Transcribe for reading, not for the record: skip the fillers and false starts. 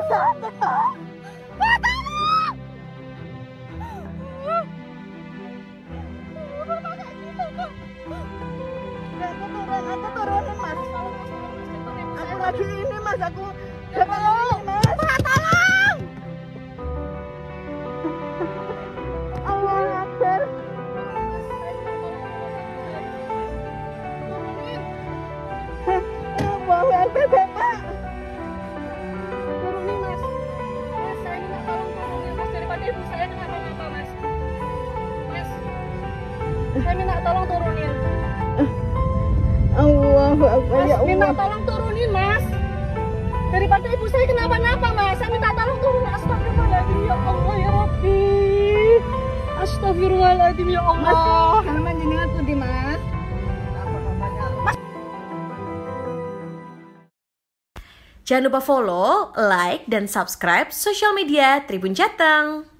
sakit, Pak. Pak, tolong! Aku turunin, Mas. Aku lagi ini, Mas. Aku tolong, Mas. Pak, tolong! Allah Akbar. Allah Akbar, Bapak. Turunin, Mas. Mas, saya minta tolong turunin, Mas. Daripada ibu saya kenapa-napa, Mas. Mas, saya minta tolong turunin. Allahu Akbar, Mas, ya minta Allah. tolong turunin, Mas. Daripada ibu saya kenapa-napa, Mas. Saya minta tolong turunin. Astagfirullahaladzim, ya Allah, ya Rabbi. Astagfirullahaladzim, ya Allah. Halaman jenengan pundi, Mas? Jangan lupa follow, like, dan subscribe sosial media Tribun Jateng.